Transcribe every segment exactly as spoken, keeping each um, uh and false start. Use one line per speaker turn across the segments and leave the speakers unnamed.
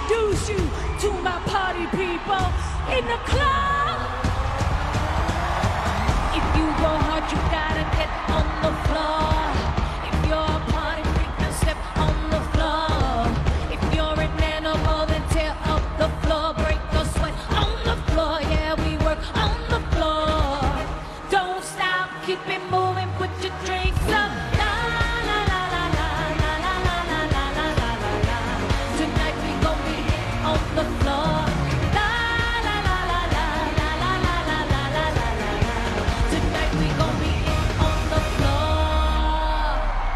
introduce you to my party people in the club. If you go hard, you gotta get on the floor. If you're a party freak, then step on the floor. If you're an animal, then tear up the floor. Break the sweat on the floor. Yeah, we work on the floor. Don't stop, keep it moving, put your drinks up. La la la la la la la la la la la la la. Tonight we gon' be on the floor. La la la la la la la la la la la la la. Tonight we gon' be on the floor.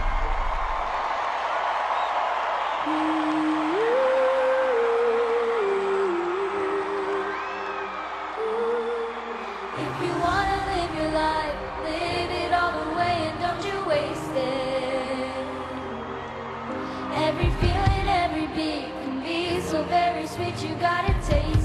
If you wanna live your life, live it all the way and don't you waste it. Every feeling, every beat can be so very sweet, you gotta taste